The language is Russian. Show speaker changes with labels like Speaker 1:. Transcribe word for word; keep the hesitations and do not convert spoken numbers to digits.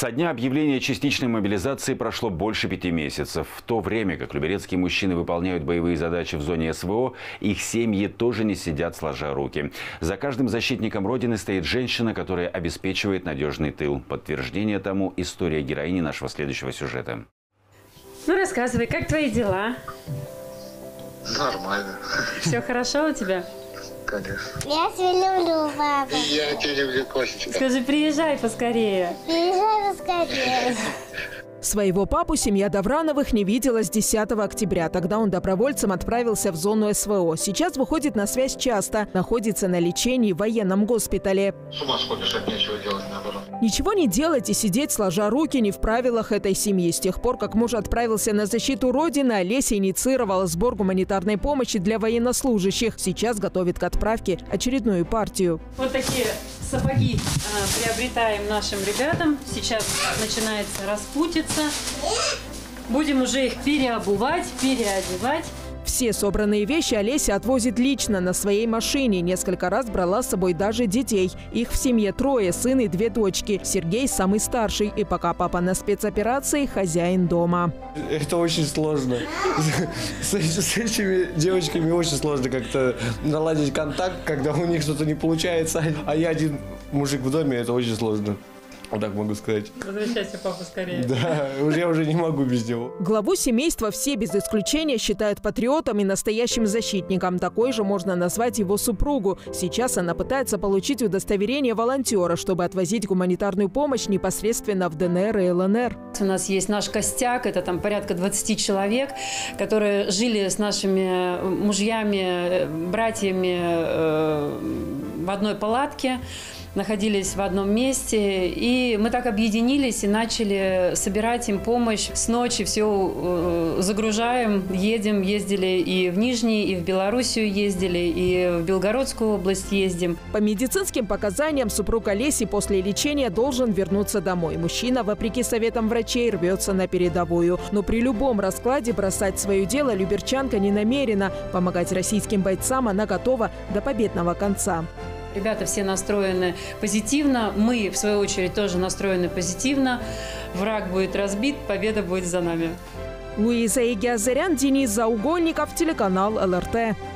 Speaker 1: Со дня объявления частичной мобилизации прошло больше пяти месяцев. В то время как люберецкие мужчины выполняют боевые задачи в зоне СВО, их семьи тоже не сидят сложа руки. За каждым защитником Родины стоит женщина, которая обеспечивает надежный тыл. Подтверждение тому – история героини нашего следующего сюжета.
Speaker 2: Ну, рассказывай, как твои дела?
Speaker 3: Нормально.
Speaker 2: Все хорошо у тебя?
Speaker 3: Конечно.
Speaker 4: Я тебя люблю, папа.
Speaker 3: Я тебя люблю, Костечка.
Speaker 2: Скажи, приезжай поскорее.
Speaker 4: Приезжай поскорее.
Speaker 5: Своего папу семья Даврановых не видела с десятого октября. Тогда он добровольцем отправился в зону СВО. Сейчас выходит на связь часто. Находится на лечении в военном госпитале.
Speaker 3: С ума сходишь, от нечего делать, наоборот.
Speaker 5: Ничего не делать и сидеть сложа руки не в правилах этой семьи. С тех пор, как муж отправился на защиту Родины, Олеся инициировала сбор гуманитарной помощи для военнослужащих. Сейчас готовит к отправке очередную партию.
Speaker 2: Вот такие сапоги э, приобретаем нашим ребятам. Сейчас начинается распутица. Будем уже их переобувать, переодевать.
Speaker 5: Все собранные вещи Олеся отвозит лично на своей машине. Несколько раз брала с собой даже детей. Их в семье трое, сын и две дочки. Сергей самый старший. И пока папа на спецоперации, хозяин дома.
Speaker 6: Это очень сложно. С, с этими девочками очень сложно как-то наладить контакт, когда у них что-то не получается. А я один мужик в доме, это очень сложно. Вот так могу сказать.
Speaker 2: Возвращайся, папа, скорее.
Speaker 6: Да, я уже не могу без него.
Speaker 5: Главу семейства все без исключения считают патриотом и настоящим защитником. Такой же можно назвать его супругу. Сейчас она пытается получить удостоверение волонтера, чтобы отвозить гуманитарную помощь непосредственно в ДНР и ЛНР.
Speaker 2: У нас есть наш костяк, это там порядка двадцати человек, которые жили с нашими мужьями, братьями э, в одной палатке, находились в одном месте, и мы так объединились и начали собирать им помощь. С ночи все загружаем, едем, ездили и в Нижний, и в Белоруссию ездили, и в Белгородскую область ездим.
Speaker 5: По медицинским показаниям супруг Олеси после лечения должен вернуться домой. Мужчина, вопреки советам врачей, рвется на передовую. Но при любом раскладе бросать свое дело люберчанка не намерена. Помогать российским бойцам она готова до победного конца.
Speaker 2: Ребята все настроены позитивно, мы, в свою очередь, тоже настроены позитивно. Враг будет разбит, победа будет за нами.
Speaker 5: Луиза Егиазарян, Денис Заугольников, телеканал эл эр тэ.